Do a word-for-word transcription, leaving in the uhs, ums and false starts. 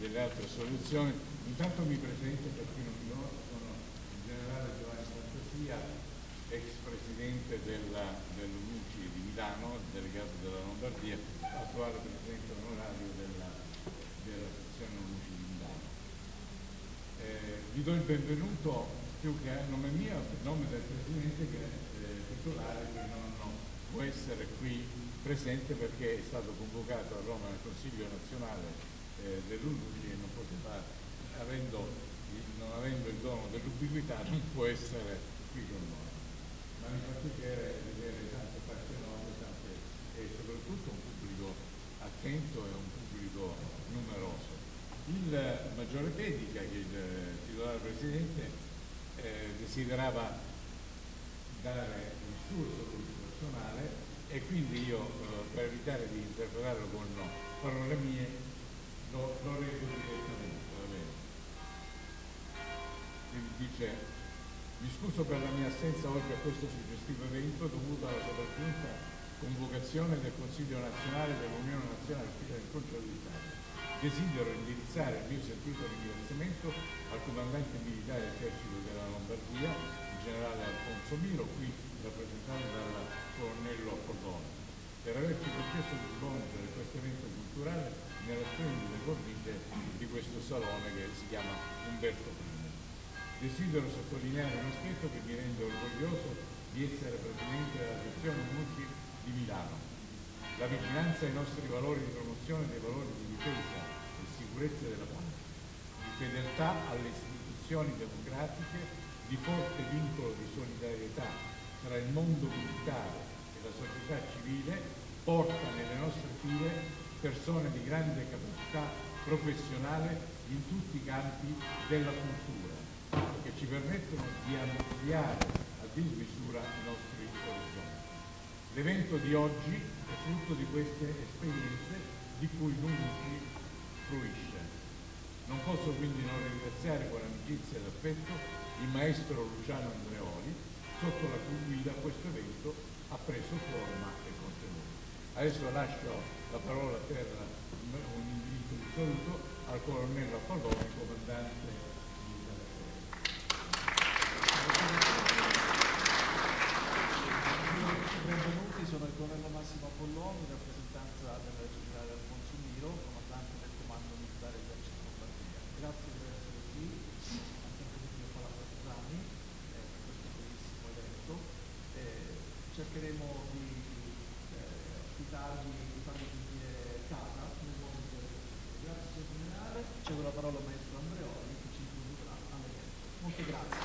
delle altre soluzioni. Intanto mi presento per chi non mi conosce, sono il generale Giovanni Fantasia, ex presidente della, dell'U N U C I di Milano, delegato della Lombardia, attuale presidente onorario della, della sezione U N U C I di Milano. Eh, vi do il benvenuto più che a nome mio, a nome del presidente che è eh, titolare, che non può essere qui presente perché è stato convocato a Roma nel Consiglio nazionale eh, dell'U N U C I e non poteva, avendo, non avendo il dono dell'ubiquità, non può essere qui con noi. Ma mi fa piacere vedere tante parti nuove, tante, e soprattutto un pubblico attento e un pubblico numeroso. Il Maggiore Pedica, che il titolare presidente, eh, desiderava dare il suo saluto personale e quindi io, eh, per evitare di interpretarlo con no, parole mie, lo, lo leggo direttamente. Va bene. Quindi dice: mi scuso per la mia assenza oggi a questo suggestivo evento dovuto alla sopraggiunta convocazione del Consiglio nazionale dell'Unione Nazionale per l'Incontro dell'Italia. Desidero indirizzare il mio sentito ringraziamento al comandante militare dell'esercito della Lombardia, il generale Alfonso Miro, qui rappresentato dal colonnello Apollone, per averci concesso di svolgere questo evento culturale nella splendida cornice di questo salone che si chiama Umberto primo. Desidero sottolineare un aspetto che mi rende orgoglioso di essere presidente della sezione U N U C I di Milano: la vicinanza ai nostri valori di promozione dei valori di difesa e sicurezza della patria, di fedeltà alle istituzioni democratiche, di forte vincolo di solidarietà tra il mondo militare e la società civile, porta nelle nostre file persone di grande capacità professionale in tutti i campi della cultura, che ci permettono di ampliare a dismisura i nostri orizzonti. L'evento di oggi è frutto di queste esperienze di cui l'U N U C I fruisce. Non posso quindi non ringraziare con amicizia ed affetto il maestro Luciano Andreoli, sotto la cui guida questo evento ha preso forma e contenuto. Adesso lascio la parola per un invito di saluto al colonnello Apollone, comandante. Benvenuti, sono il colonnello Massimo Apollone, in rappresentanza del generale Alfonso Miro, comandante del comando militare dell'esercito Lombardia. Grazie per essere qui, anche per il mio Palapartigiani, eh, per questo bellissimo evento. Eh, cercheremo di eh, ospitarvi, di farvi sentire casa nel mondo del Grazie signor generale. Cedo la parola al maestro Andreoli che ci introdurrà all'evento. Molte grazie.